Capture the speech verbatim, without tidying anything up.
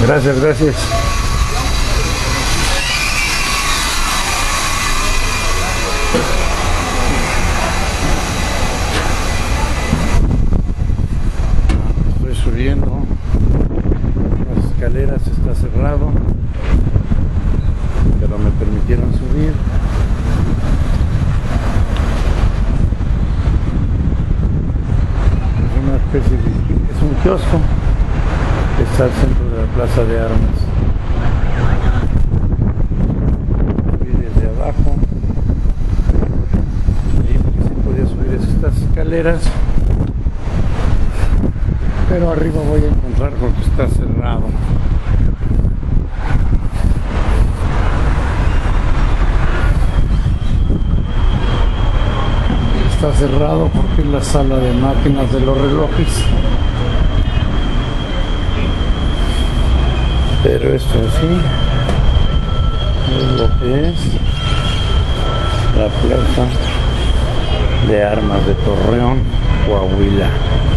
Gracias, gracias. Estoy subiendo las escaleras, está cerrado, pero me permitieron subir. Es una especie de, es un kiosco que está al centro de la plaza de armas. Subí desde abajo y que sí podía subir estas escaleras, pero arriba voy a encontrar porque está cerrado. Está cerrado porque es la sala de máquinas de los relojes. Pero esto sí es lo que es la plaza de armas de Torreón, Coahuila.